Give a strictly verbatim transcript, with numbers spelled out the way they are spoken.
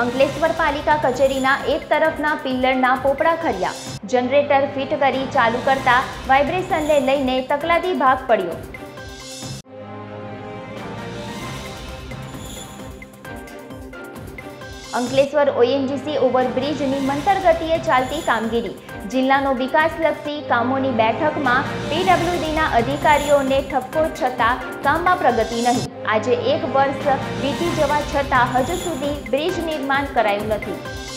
અંકલેશ્વર પાલિકા કચેરીના એક તરફના પિલ્લરના પોપડા ખર્યા. જનરેટર ફિટ કરી ચાલુ કરતા વાઇબ્રેશનને લઈને તકલાદી ભાગ પડ્યો. અંકલેશ્વર ઓએનજીસી ઓવરબ્રિજની મંતર ગતિએ ચાલતી કામગીરી. જિલ્લાનો વિકાસલક્ષી કામોની બેઠકમાં પીડબ્લ્યુડીના અધિકારીઓને ઠપકો છતાં કામમાં પ્રગતિ નહીં. આજે એક વર્ષ વીતી જવા છતાં હજુ સુધી બ્રિજ નિર્માણ કરાયું નથી.